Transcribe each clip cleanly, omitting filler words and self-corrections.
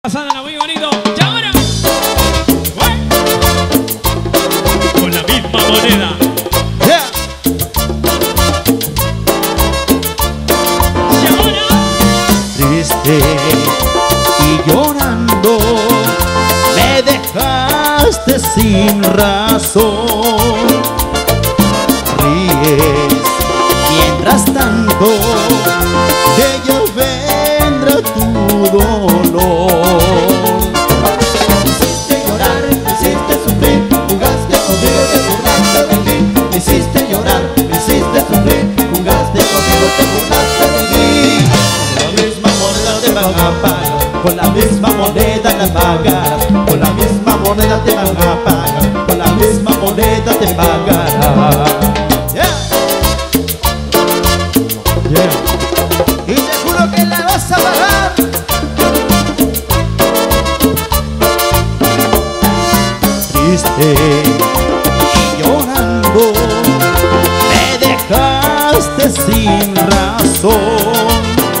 Pasándola muy bonito. Y ahora, con la misma moneda. Yeah. Y ahora, Triste y llorando, me dejaste sin razón. Ríes mientras tanto, que ya vendrá tu dolor. Me hiciste llorar, me hiciste sufrir, jugaste conmigo, te burlaste de mí. Me hiciste llorar, me hiciste sufrir, jugaste conmigo, te burlaste de mí. Con la misma moneda te van a pagar, con la misma moneda te pagarás, con la misma moneda te van a pagar, con la misma moneda te pagarás. Yeah. Yeah. Y te juro que la vas a pagar. Triste y llorando, me dejaste sin razón.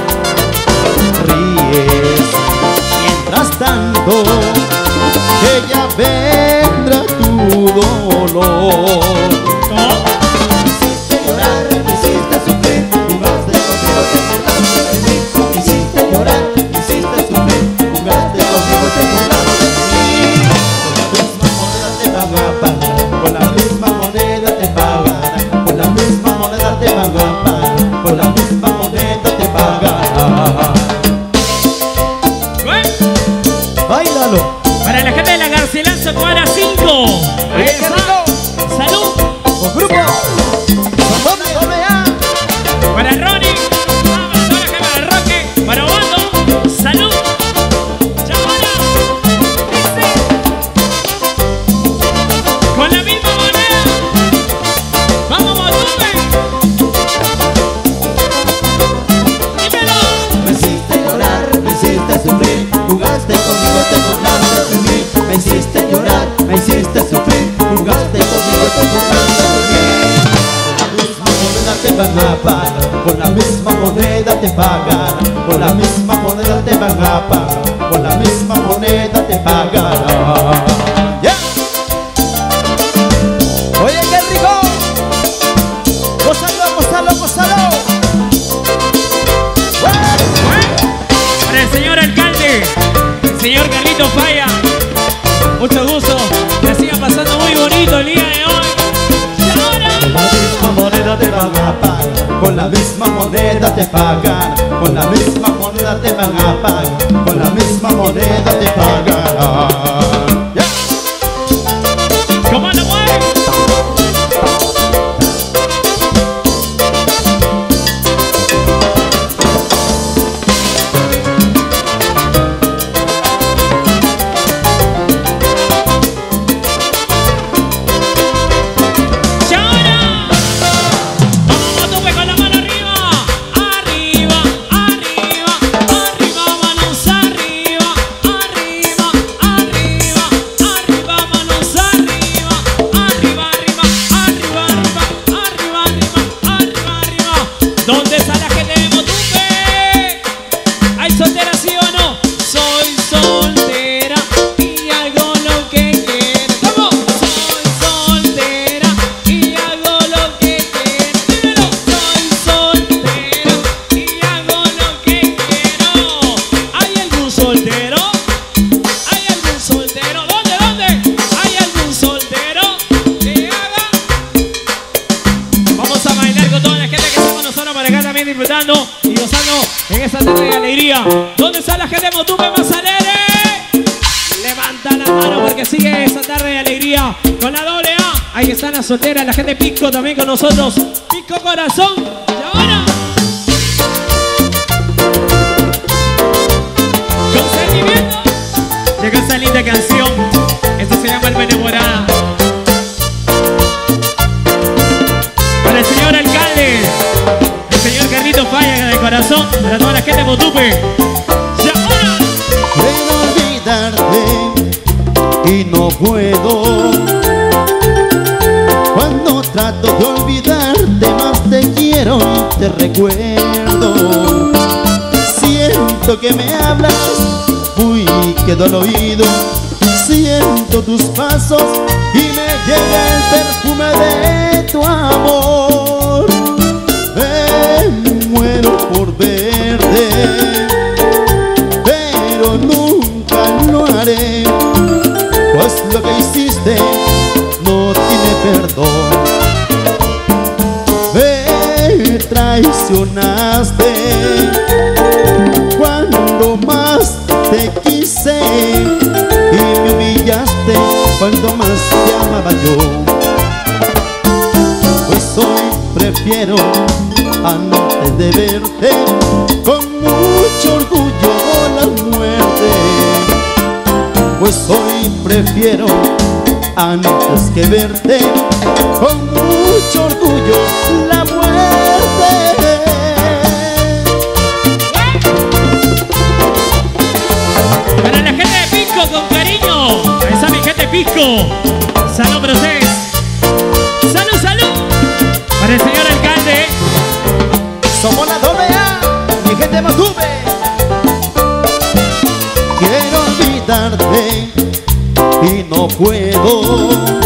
Ríes mientras tanto, que ya vendrá tu dolor. Me hiciste llorar, me hiciste sufrir, jugaste conmigo, te burlaste de mí. Me hiciste llorar, me hiciste sufrir, jugaste conmigo, te burlaste de mí. Con la misma moneda te pagarán, con la misma moneda te pagarán, con la misma moneda te pagarán. Báilalo. para la gente de la Garcilaso, cuadra 5. Ahí está. Salud. Con grupo. Con doble A. Para Ronnie. Para toda la gente del Roque. Para Obando. Salud. Y ahora, dice, con la misma moneda. Vamos, Motupe. Dímelo. Me hiciste llorar, me hiciste sufrir, jugaste conmigo, te burlaste de mí. Me hiciste llorar, me hiciste sufrir, jugaste conmigo, te burlaste de mí. Con la misma moneda te pagarán, con la misma moneda te van a pagar, con la misma moneda te pagarán. Yeah. Oye, qué rico. Gózalo, gózalo, gózalo. Para el señor alcalde, el señor Carlito Falla, mucho gusto, que siga pasando muy bonito el día de hoy. Y ahora, Con la misma moneda te van a pagar, con la misma moneda te pagan, con la misma moneda te van a pagar, con la misma moneda te pagarán. Yeah. ¿cómo lo mueve? Y ahora, vamos Motupe con la mano arriba, arriba, arriba, arriba, manos arriba, arriba, arriba, arriba, manos arriba, arriba, arriba, arriba, arriba, arriba, arriba, arriba, arriba. ¿Dónde está la gente de Motupe? ¿Hay soltera sí o no? Soy soltera y hago lo que quiero. ¿Cómo? Soy soltera y hago lo que quiero. Dímelo. Soy soltera y hago lo que quiero. ¿Hay algún soltero? ¿Hay algún soltero? ¿Dónde? ¿Dónde? ¿Hay algún soltero que haga? Vamos a bailar con toda la gente que estamos nosotros para acá también disfrutando y gozando en esta tarde de alegría. ¿Dónde está la gente de Motupe más alegre? Levanta la mano porque sigue esta tarde de alegría con la doble A. Ahí están las solteras, la gente Pisco también con nosotros. Pisco Corazón. Y ahora, con sentimiento, llega esa linda canción. Esto se llama Alma Enamorada. Para el señor alcalde, el señor Carlito Falla de corazón, para toda la gente de Motupe. Y ahora, Quiero olvidarte y no puedo. Cuando trato de olvidarte, más te quiero y te recuerdo. Siento que me hablas muy quedo al oído, siento tus pasos y me llega el perfume de tu amor. Me muero por verte, pero nunca lo haré, pues lo que hiciste no tiene perdón. Me traicionaste cuando más te quise y me humillaste cuando más te amaba yo. Pues hoy prefiero, antes de verte, con mucho orgullo la muerte. Pues hoy prefiero, antes que verte, con mucho orgullo la muerte. Para la gente de Pisco, con cariño. Esa es mi gente de Pisco. Salud para ustedes. Salud, salud. Para el señor alcalde. Somos la AA, mi gente más sube. Quiero olvidarte y no puedo.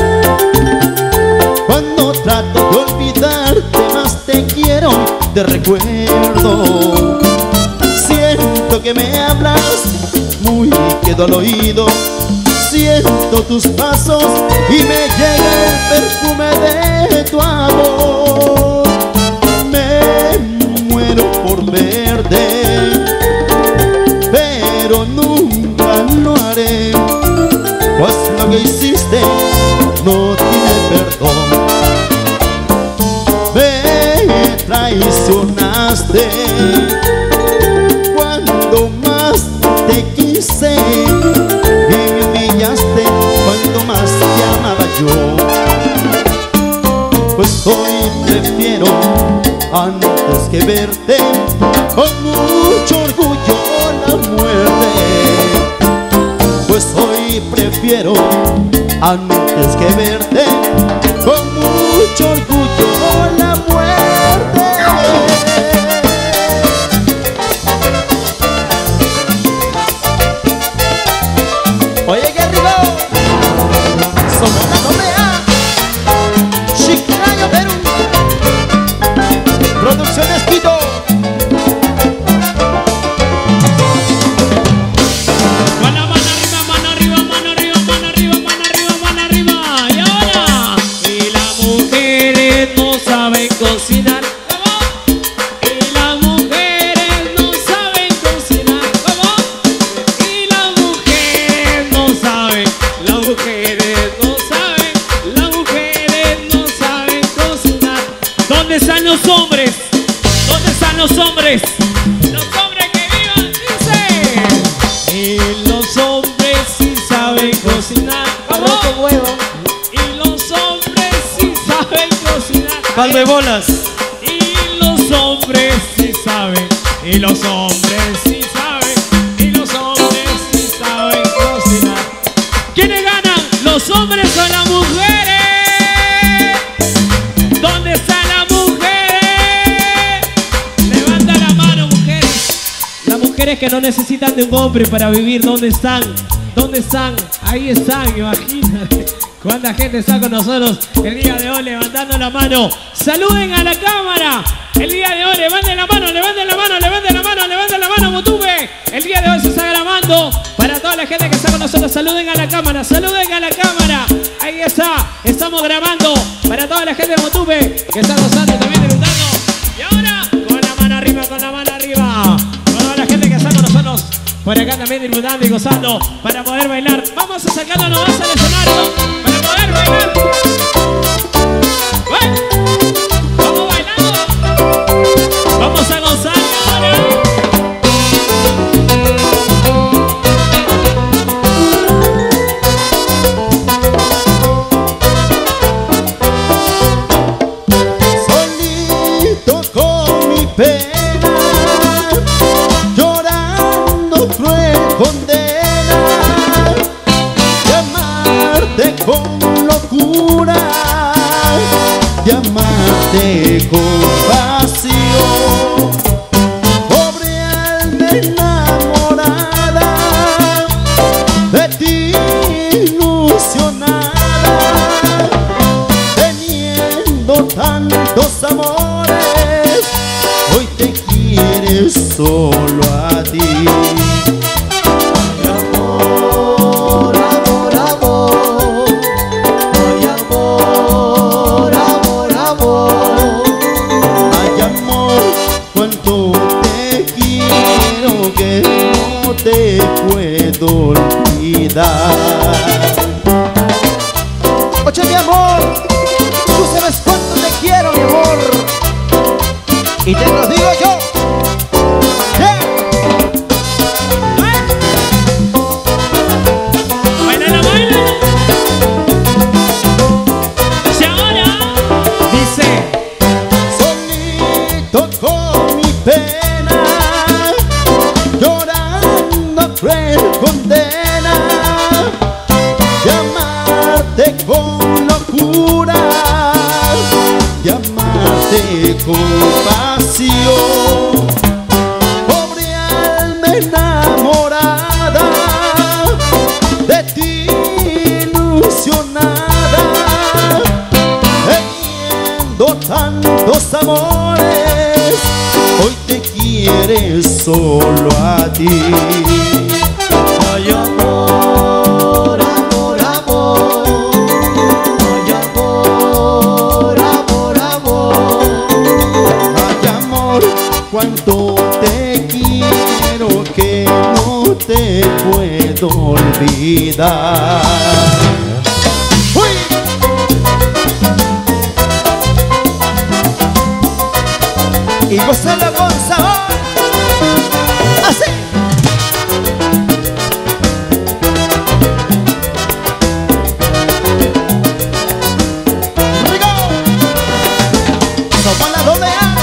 Cuando trato de olvidarte, más te quiero, te recuerdo. Siento que me hablas, muy quedo al oído, siento tus pasos y me llega el perfume de tu amor. Me muero por verte, pero nunca lo haré, pues lo que hiciste no tiene perdón. Me traicionaste cuando más te quise y me humillaste cuando más te amaba yo. Pues hoy prefiero, antes que verte, con mucho orgullo la muerte. Pues hoy prefiero, antes que verte, con mucho orgullo la muerte. Oye, que arriba, somos la AA, Chiclayo, Perú, Producciones Quito. Mano arriba, mano arriba, mano arriba, mano arriba, mano arriba, mano arriba. Y ahora, y las mujeres no saben cocinar. ¿Cómo? Y las mujeres no saben cocinar. ¿Cómo? Y las mujeres no saben, las mujeres no saben, las mujeres no saben cocinar. ¿Dónde están los hombres? ¿Dónde están los hombres? Los hombres que vivan, dice. Y los hombres sí saben cocinar. ¿Cómo? Arroz con huevo. Y los hombres sí saben cocinar. Caldo de bolas. Y los hombres sí saben. Y los hombres sí saben. Y los hombres sí saben cocinar. ¿Quiénes ganan? ¿Los hombres o las mujeres? ¿Dónde están las mujeres? Levanta la mano, mujeres. Las mujeres que no necesitan de un hombre para vivir, ¿dónde están? ¿Dónde están? Ahí están, imagínate. ¿Cuánta gente está con nosotros el día de hoy levantando la mano? ¡Saluden a la cámara! El día de hoy, levanten la mano, levanten la mano, levanten la mano, levanten la mano, Motupe. El día de hoy se está grabando para toda la gente que está con nosotros. Saluden a la cámara, saluden a la cámara. Ahí está, estamos grabando para toda la gente de Motupe que está gozando y también disfrutando. Y ahora, con la mano arriba, con la mano arriba. Con toda la gente que está con nosotros por acá también disfrutando y gozando para poder bailar. Vamos acercándonos más al escenario para poder bailar. Vamos bailando. Vamos a gozar ahora. Solito con mi pena, llorando cruel condena, de amarte con locura, de amarte con pasión. Pobre alma enamorada, olvidar. Oye, mi amor, tú sabes cuánto te quiero, mi amor, y te lo digo yo. Yeah. Bailala, bailala. Si ahora dice: solito con mi pena, llorando cruel condena, de amarte con locura, de amarte con pasión. Pobre alma enamorada, de ti ilusionada, teniendo tantos amores, hoy te quieres solo a ti. Ay, amor, amor, amor. Ay, amor, amor, amor. Ay, amor, cuánto te quiero que no te puedo olvidar. ¡Uy! Y gózala con sabor. Así. Rico. Somos la doble A.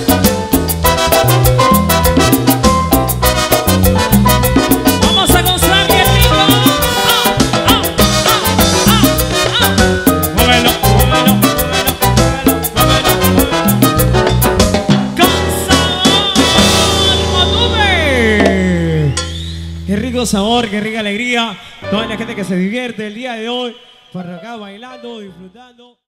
vamos a gozar, qué rico. Muévelo, muévelo, muévelo, muévelo, muévelo. Con sabor, Motupe. Qué rico sabor, qué rica alegría. Toda la gente que se divierte el día de hoy, por acá bailando, disfrutando.